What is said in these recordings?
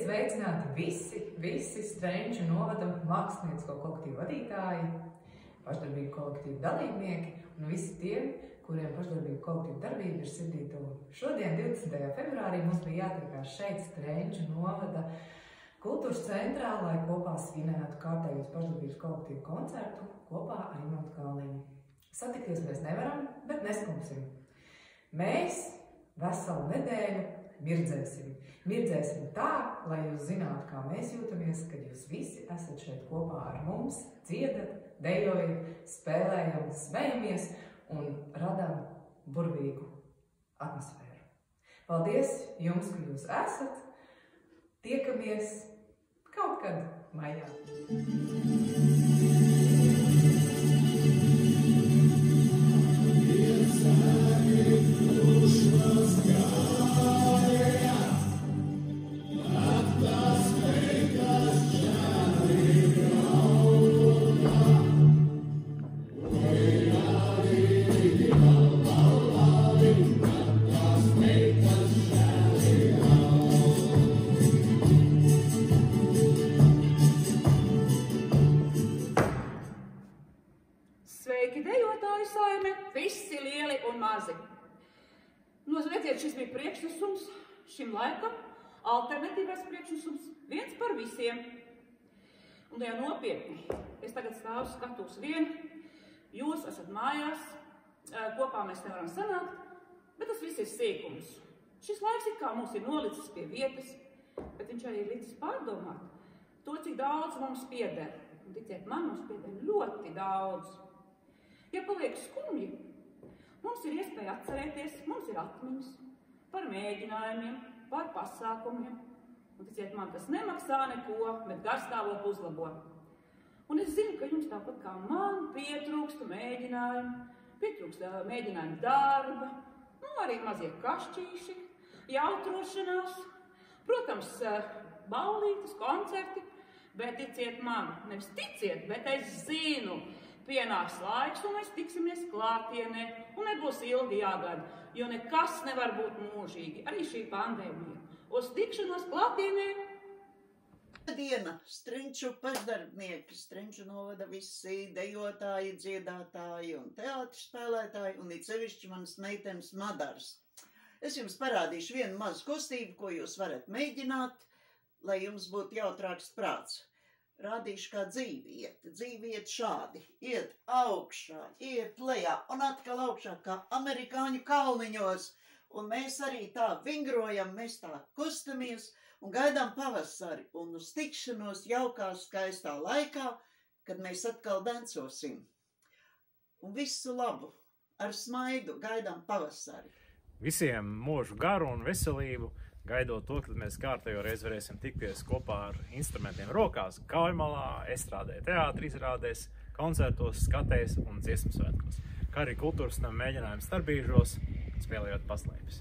Esiet sveicināti visi Strenču novada māksliniecisko kolektīvu vadītāji, pašdarbību kolektīvu dalībnieki un visi tie, kuriem pašdarbību kolektīvu darbība ir sirdī tuvu. Šodien, 20. februārī, mums bija jātiekās šeit Strenču novada kultūras centrā, lai kopā svinētu kārtējos pašdarbības kolektīvu koncertu kopā ar Imantu Kalniņu. Satikties mēs nevaram, bet neskumsim. Mēs veselu nedēļu mirdzēsim. Mirdzēsim tā, lai jūs zinātu, kā mēs jūtamies, kad jūs visi esat šeit kopā ar mums, dziedat, dejojat, spēlējam, smejamies un radām burvīgu atmosfēru. Paldies jums, ka jūs esat. Tiekamies kaut kad maijā. Sveiki, dejotāju saime, visi lieli un mazi. Redziet, šis bija priekšnesums šim laikam, alternatīvais priekšnesums, viens par visiem. Un jau nopietni, es tagad stāvu skatos vien, jūs esat mājās, kopā mēs nevaram sanākt, bet tas viss ir sīkums. Šis laiks it kā mums ir nolicis pie vietas, bet viņš arī ir licis pārdomāt to, cik daudz mums pieder. Un ticiet man, mums pieder ļoti daudz. Ja paliek skumji, mums ir iespēja atcerēties, mums ir atmiņas par mēģinājumiem, par pasākumiem. Un ticiet man, tas nemaksā neko, bet garstāvokli uzlabo. Un es zinu, ka jums tāpat kā man pietrūksta mēģinājumu, pietrūksta mēģinājumu darba, arī mazie kašķīši, jautrošanās, protams, ballītes, koncerti, bet ticiet man, nevis ticiet, bet es zinu, pienāks laiks, un mēs tiksimies klātienē, un nebūs ilgi jāgada, jo nekas nevar būt mūžīgi, arī šī pandēmija. Uz tikšanos klātienē. Diena, Strenču pašdarbnieki, Strenču novada visi dejotāji, dziedātāji un teātris spēlētāji, un it sevišķi manas meitenes Madars. Es jums parādīšu vienu mazu kustību, ko jūs varat mēģināt, lai jums būtu jautrāks prāts. Rādīšu, kā dzīve iet. Dzīve iet šādi. Iet augšā, iet lejā un atkal augšā, kā amerikāņu kalniņos. Un mēs arī tā vingrojam, mēs tā kustamies un gaidām pavasari. Un uz tikšanos jaukā, skaistā laikā, kad mēs atkal dancosim. Un visu labu, ar smaidu gaidām pavasari. Visiem mūžu garu un veselību, gaidot to, kad mēs kārtējo reizi varēsim tikties kopā ar instrumentiem rokās, Kaujamalā, estrādē, teātri izrādēs, koncertos, skatēs un dziesmu svētkos, kā arī kultūras nama mēģinājums Starbīžos, spēlējot paslēpes.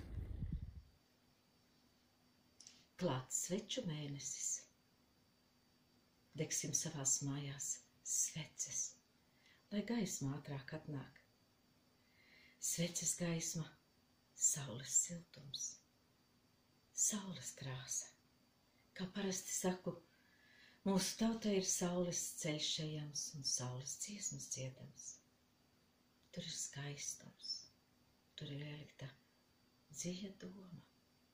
Klāts sveču mēnesis. Degsim savās mājās sveces, lai gaisma ātrāk atnāk. Sveces gaisma, saules siltums. Saules krāsa. Kā parasti saku, mūsu tautai ir saules ceļš ejams un saules dziesmas dziedams. Tur ir skaistums, tur ir ielikta dziļa doma.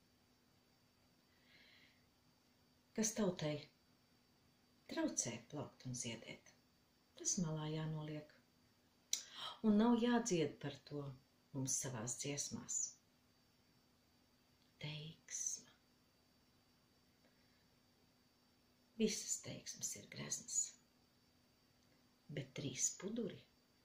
Kas tautai traucē plaukt un ziedēt, tas malā jānoliek. Un nav jādzied par to mums savās dziesmās. Teiksma. Visas teiksmes ir greznas, bet 3 puduri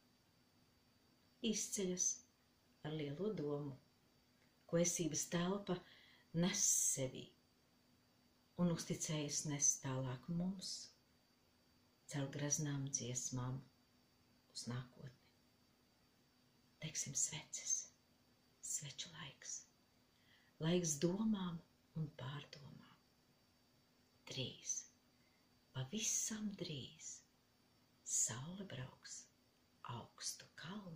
izceļas ar lielo domu, ko esības telpa nes sevī un uzticējas nes tālāk mums, caur greznām dziesmām uz nākotni. Teiksim sveces, sveču laiks. Laiks domām un pārdomām. Drīz, pavisam drīz, saule brauks augstu kalnu.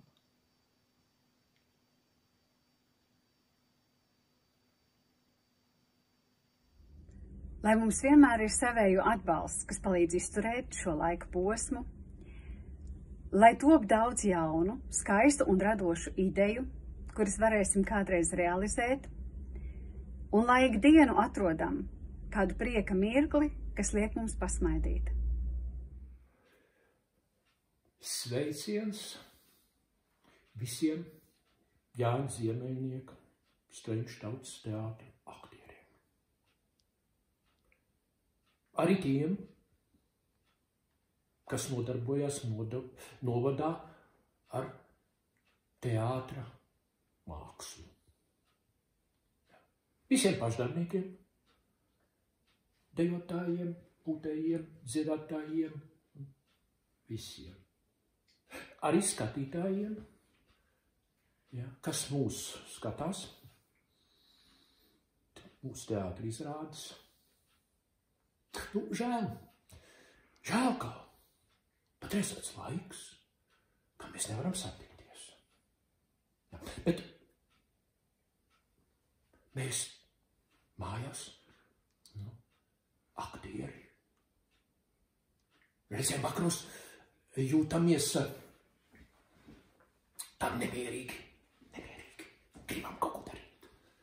lai mums vienmēr ir savēju atbalsts, kas palīdz izturēt šo laika posmu, lai top daudz jaunu, skaistu un radošu ideju, kuras varēsim kādreiz realizēt, un lai ikdienu atrodam kādu prieka mirkli, kas liek mums pasmaidīt. Sveiciens visiem Jāņa Ziemeļnieka Strenču tautas teātra aktieriem. Arī tiem, kas nodarbojas novadā ar teātra mākslu. Visiem pašdarbniekiem, dejotājiem, pūtējiem, dziedātājiem, visiem. Arī skatītājiem, kas mūs skatās, mūsu teātra izrādes. Žēl, ka patreiz tāds laiks, ka mēs nevaram satikties. Bet mēs mājās, aktieri, reizēm vakaros jūtamies tam nemierīgi, gribam kaut ko darīt.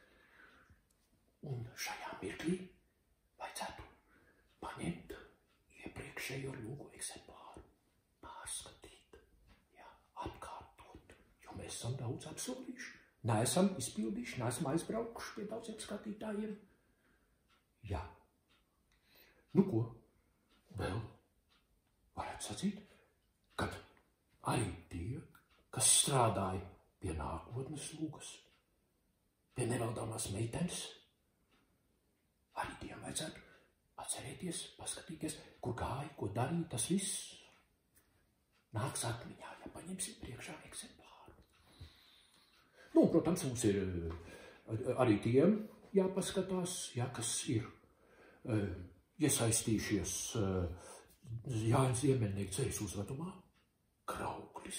Un šajā mirklī vajadzētu paņemt iepriekšējo lūgu eksemplāru, pārskatīt, atkārtot, jo mēs esam daudz apsolījuši, neesam izpildījuši, neesam aizbraukuši pie daudziem skatītājiem. Jā. Nu ko, vēl varētu sacīt, kad arī tie, kas strādāja pie nākotnes lūgas, pie nevaldāmās meitenes, arī tiem vajadzētu atcerēties, paskatīties, kur gāja, ko darīja, tas viss nāks atmiņā, ja paņemsim priekšā eksemplāru. Nu, protams, mums ir arī tiem jāpaskatās, kas ir iesaistījušies Jāņa Ziemeļnieka ceļas uzvedumā, Krauklis,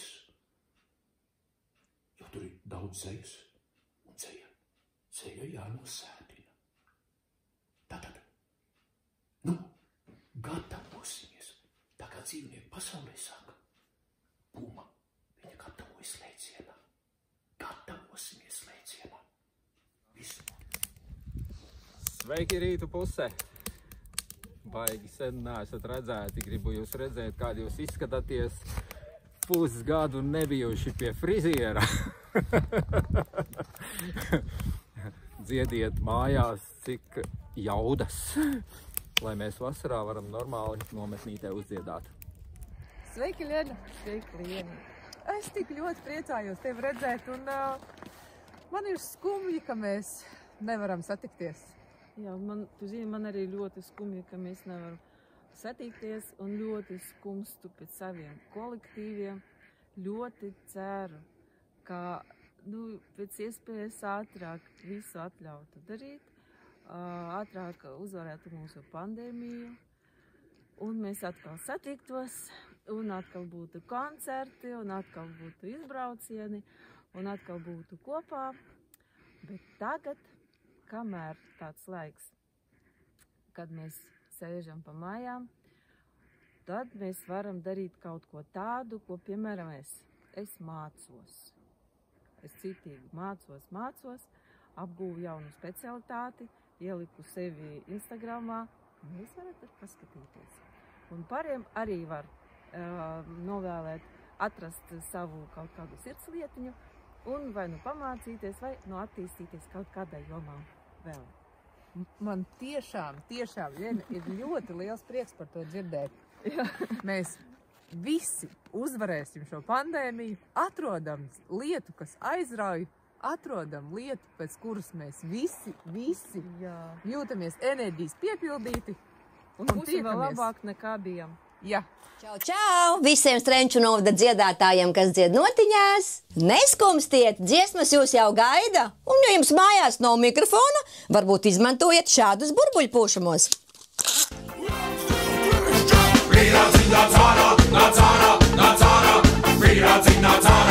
jo tur ir daudz ceļas, un ceļa jānosētina. Tātad, gatavosimies, tā kā dzīvnieku pasaulē saka, Puma, viņa gatavojas lēcienā, gatavosimies lēcienā. Visu. Sveiki rītu pusē! Baigi sen neesat redzēti, gribu jūs redzēt, kādi jūs izskatāties pusgadu nebijuši pie friziera. Dziediet mājās, cik jaudas, lai mēs vasarā varam normāli nometnītē uzdziedāt. Sveiki, Liena! Sveiki, Liena! Es tik ļoti priecājos tevi redzēt, un man ir skumji, ka mēs nevaram satikties. Jā, tu zini, man arī ļoti skumji, ka mēs nevaram satikties, un ļoti skumstu pēc saviem kolektīviem. Ļoti ceru, ka pēc iespējas ātrāk visu atļautu darīt, ātrāk uzvarētu mūsu pandēmiju, un mēs atkal satiktos, un atkal būtu koncerti, un atkal būtu izbraucieni, un atkal būtu kopā. Bet tagad, kamēr tāds laiks, kad mēs sēžam pa mājām, tad mēs varam darīt kaut ko tādu, ko, piemēram, es mācos. Es citīgi mācos, apgūvu jaunu specialitāti, ieliku sevi Instagramā, un jūs varat paskatīties. Un pāriem arī var novēlēt, atrast savu kaut kādu sirdslietiņu, un vai pamācīties, vai attīstīties kaut kādai jomā vēl. Man tiešām, Liena, ir ļoti liels prieks par to dzirdēt. Mēs visi uzvarēsim šo pandēmiju, atrodam lietu, kas aizrauj, atrodam lietu, pēc kuras mēs visi jūtamies enerģijas piepildīti. Un būsim vēl labāk nekā bijām. Jā. Čau visiem Strenču novada dziedātājiem, kas dzied notiņās. Neskumstiet, dziesmas jūs jau gaida. Un ja jums mājās nav mikrofona, varbūt izmantojiet šādus burbuļpūšamos. Vīrāciņ nāc ārā,